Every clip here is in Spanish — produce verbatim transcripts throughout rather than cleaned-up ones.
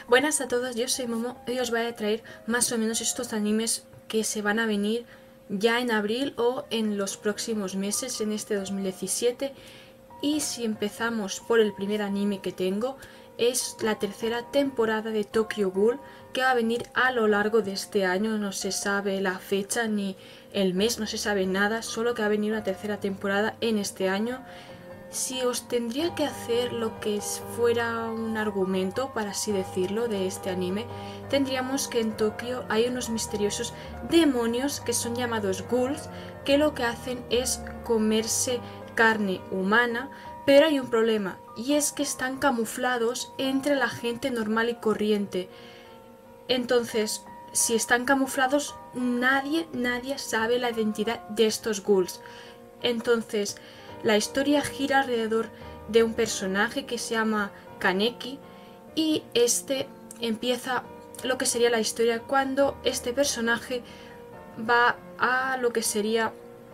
Buenas a todos, yo soy Momo y os voy a traer más o menos estos animes que se van a venir ya en abril o en los próximos meses en este dos mil diecisiete. Y si empezamos por el primer anime que tengo, es la tercera temporada de Tokyo Ghoul, que va a venir a lo largo de este año. No se sabe la fecha ni el mes, no se sabe nada, solo que va a venir una tercera temporada en este año. Si os tendría que hacer lo que fuera un argumento, para así decirlo, de este anime, tendríamos que en Tokio hay unos misteriosos demonios que son llamados ghouls, que lo que hacen es comerse carne humana, pero hay un problema, y es que están camuflados entre la gente normal y corriente. Entonces, si están camuflados, nadie, nadie sabe la identidad de estos ghouls. Entonces, la historia gira alrededor de un personaje que se llama Kaneki, y este empieza lo que sería la historia cuando este personaje va a lo que sería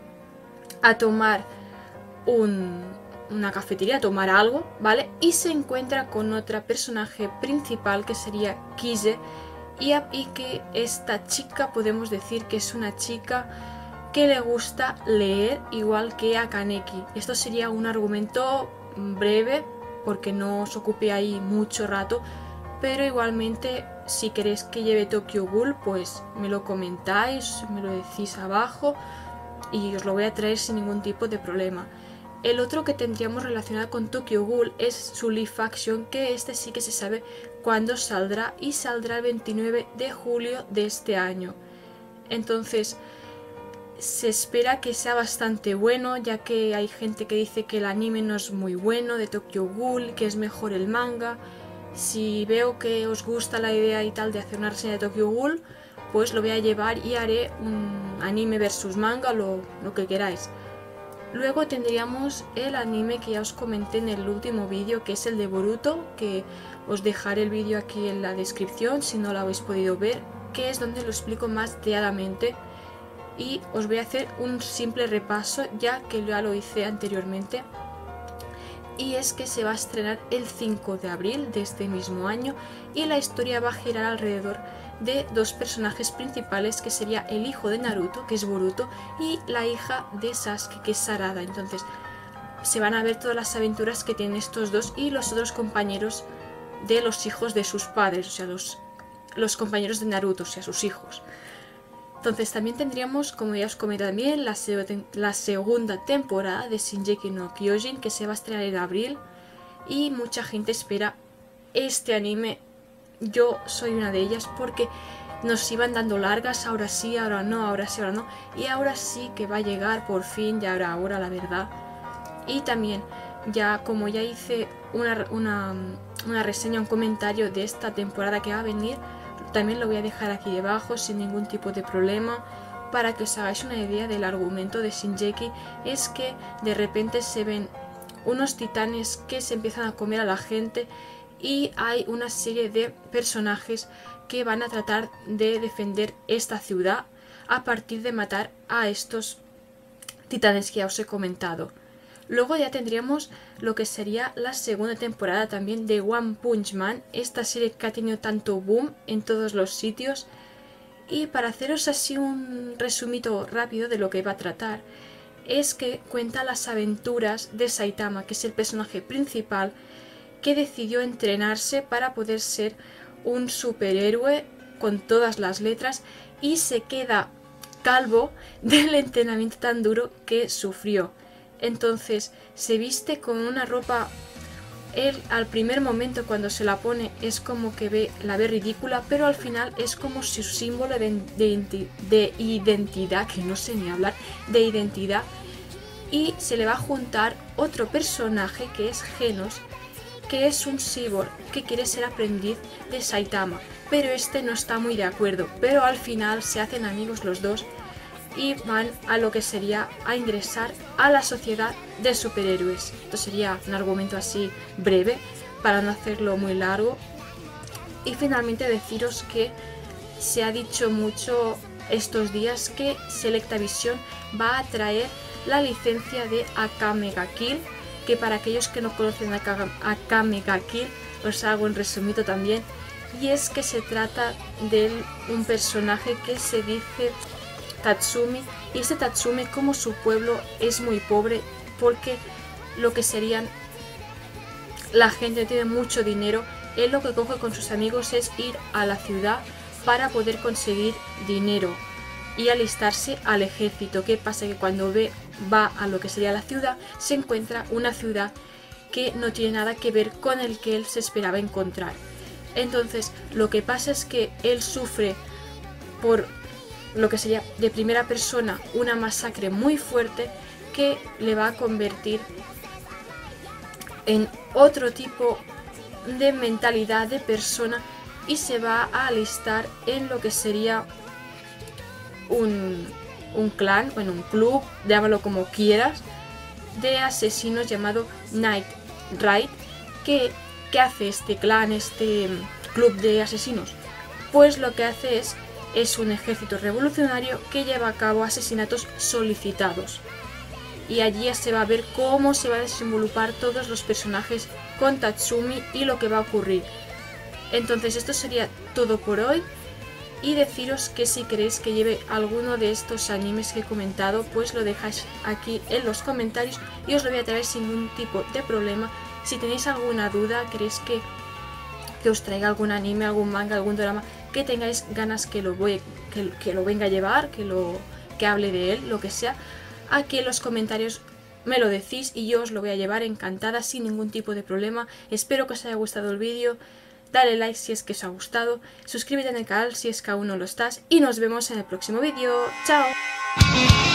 a tomar un, una cafetería, a tomar algo, ¿vale? Y se encuentra con otra personaje principal que sería Kise, y, y que esta chica podemos decir que es una chica que le gusta leer igual que a Kaneki. Esto sería un argumento breve porque no os ocupe ahí mucho rato, pero igualmente si queréis que lleve Tokyo Ghoul, pues me lo comentáis, me lo decís abajo y os lo voy a traer sin ningún tipo de problema. El otro que tendríamos relacionado con Tokyo Ghoul es su live action, que este sí que se sabe cuándo saldrá, y saldrá el veintinueve de julio de este año. Entonces se espera que sea bastante bueno, ya que hay gente que dice que el anime no es muy bueno de Tokyo Ghoul, que es mejor el manga. Si veo que os gusta la idea y tal de hacer una reseña de Tokyo Ghoul, pues lo voy a llevar y haré un anime versus manga, lo, lo que queráis. Luego tendríamos el anime que ya os comenté en el último vídeo, que es el de Boruto, que os dejaré el vídeo aquí en la descripción si no lo habéis podido ver, que es donde lo explico más detalladamente. Y os voy a hacer un simple repaso, ya que ya lo hice anteriormente. Y es que se va a estrenar el cinco de abril de este mismo año, y la historia va a girar alrededor de dos personajes principales, que sería el hijo de Naruto, que es Boruto, y la hija de Sasuke, que es Sarada. Entonces se van a ver todas las aventuras que tienen estos dos y los otros compañeros de los hijos de sus padres, o sea, los, los compañeros de Naruto, o sea, sus hijos. Entonces también tendríamos, como ya os comenté también, la, se la segunda temporada de Shingeki no Kyojin, que se va a estrenar en abril, y mucha gente espera este anime. Yo soy una de ellas porque nos iban dando largas, ahora sí, ahora no, ahora sí, ahora no, y ahora sí que va a llegar por fin, ya era hora, la verdad. Y también, ya como ya hice una, una, una reseña, un comentario de esta temporada que va a venir, también lo voy a dejar aquí debajo sin ningún tipo de problema, para que os hagáis una idea del argumento de Shingeki. Es que de repente se ven unos titanes que se empiezan a comer a la gente, y hay una serie de personajes que van a tratar de defender esta ciudad a partir de matar a estos titanes que ya os he comentado. Luego ya tendríamos lo que sería la segunda temporada también de One Punch Man, esta serie que ha tenido tanto boom en todos los sitios. Y para haceros así un resumito rápido de lo que va a tratar, es que cuenta las aventuras de Saitama, que es el personaje principal, que decidió entrenarse para poder ser un superhéroe con todas las letras, y se queda calvo del entrenamiento tan duro que sufrió. Entonces se viste con una ropa, él al primer momento cuando se la pone es como que ve, la ve ridícula, pero al final es como su símbolo de, de, de identidad, que no sé ni hablar, de identidad. Y se le va a juntar otro personaje que es Genos, que es un cyborg que quiere ser aprendiz de Saitama, pero este no está muy de acuerdo, pero al final se hacen amigos los dos y van a lo que sería a ingresar a la sociedad de superhéroes. Esto sería un argumento así breve para no hacerlo muy largo. Y finalmente deciros que se ha dicho mucho estos días que Selectavision va a traer la licencia de Akame ga Kill, que para aquellos que no conocen a Akame ga Kill os hago un resumito también. y es que se trata de un personaje que se dice Tatsumi, y este Tatsumi, como su pueblo es muy pobre, porque lo que serían la gente que tiene mucho dinero, él lo que coge con sus amigos es ir a la ciudad para poder conseguir dinero y alistarse al ejército. ¿Qué pasa? Que cuando ve, va a lo que sería la ciudad, se encuentra una ciudad que no tiene nada que ver con el que él se esperaba encontrar. Entonces lo que pasa es que él sufre por lo que sería de primera persona una masacre muy fuerte que le va a convertir en otro tipo de mentalidad de persona y se va a alistar en lo que sería un, un clan, bueno, un club, llámalo como quieras, de asesinos llamado Night Raid. ¿Qué, ¿Qué hace este clan, este club de asesinos? Pues lo que hace es, es un ejército revolucionario que lleva a cabo asesinatos solicitados. Y allí se va a ver cómo se va a desenvolupar todos los personajes con Tatsumi y lo que va a ocurrir. Entonces esto sería todo por hoy, y deciros que si queréis que lleve alguno de estos animes que he comentado, pues lo dejáis aquí en los comentarios y os lo voy a traer sin ningún tipo de problema. Si tenéis alguna duda, queréis que, que os traiga algún anime, algún manga, algún drama que tengáis ganas que lo, voy, que, que lo venga a llevar, que, lo, que hable de él, lo que sea, aquí en los comentarios me lo decís y yo os lo voy a llevar encantada sin ningún tipo de problema. Espero que os haya gustado el vídeo, dale like si es que os ha gustado, suscríbete en el canal si es que aún no lo estás y nos vemos en el próximo vídeo. ¡Chao!